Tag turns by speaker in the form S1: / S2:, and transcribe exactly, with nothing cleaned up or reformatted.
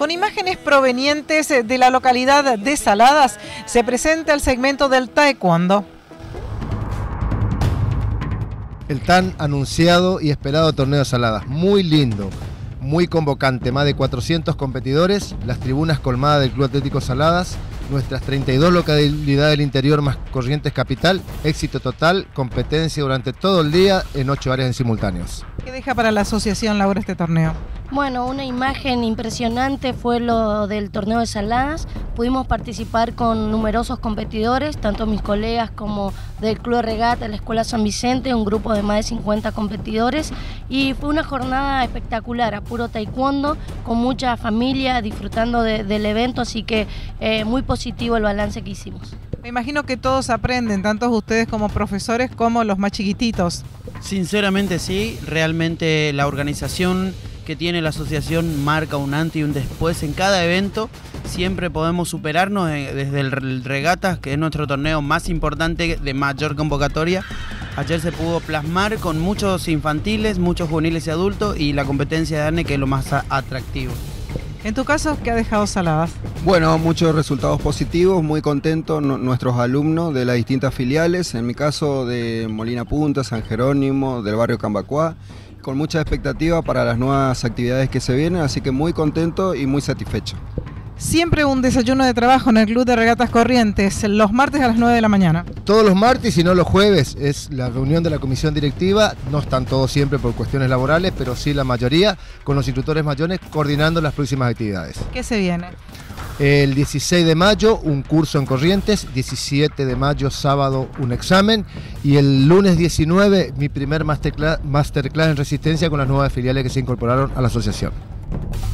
S1: Con imágenes provenientes de la localidad de Saladas, se presenta el segmento del taekwondo.
S2: El tan anunciado y esperado torneo de Saladas, muy lindo, muy convocante, más de cuatrocientos competidores, las tribunas colmadas del Club Atlético Saladas, nuestras treinta y dos localidades del interior más Corrientes capital, éxito total, competencia durante todo el día en ocho áreas en simultáneos.
S1: ¿Qué deja para la asociación, Laura, este torneo?
S3: Bueno, una imagen impresionante fue lo del torneo de Saladas. Pudimos participar con numerosos competidores, tanto mis colegas como del Club de Regata de la Escuela San Vicente, un grupo de más de cincuenta competidores, y fue una jornada espectacular, a puro taekwondo, con mucha familia disfrutando de, del evento, así que eh, muy positivo el balance que hicimos.
S1: Me imagino que todos aprenden, tanto ustedes como profesores como los más chiquititos.
S4: Sinceramente sí, realmente la organización que tiene la asociación marca un antes y un después en cada evento. Siempre podemos superarnos desde el Regatas, que es nuestro torneo más importante de mayor convocatoria. Ayer se pudo plasmar con muchos infantiles, muchos juveniles y adultos, y la competencia de ARNE, que es lo más atractivo.
S1: En tu caso, ¿qué ha dejado Saladas?
S5: Bueno, muchos resultados positivos, muy contentos nuestros alumnos de las distintas filiales, en mi caso de Molina Punta, San Jerónimo, del barrio Cambacuá, con mucha expectativa para las nuevas actividades que se vienen, así que muy contento y muy satisfecho.
S1: Siempre un desayuno de trabajo en el Club de Regatas Corrientes, los martes a las nueve de la mañana.
S2: Todos los martes y no los jueves es la reunión de la comisión directiva, no están todos siempre por cuestiones laborales, pero sí la mayoría, con los instructores mayores coordinando las próximas actividades.
S1: ¿Qué se viene?
S2: El dieciséis de mayo un curso en Corrientes, diecisiete de mayo sábado un examen y el lunes diecinueve mi primer masterclass, masterclass en resistencia con las nuevas filiales que se incorporaron a la asociación.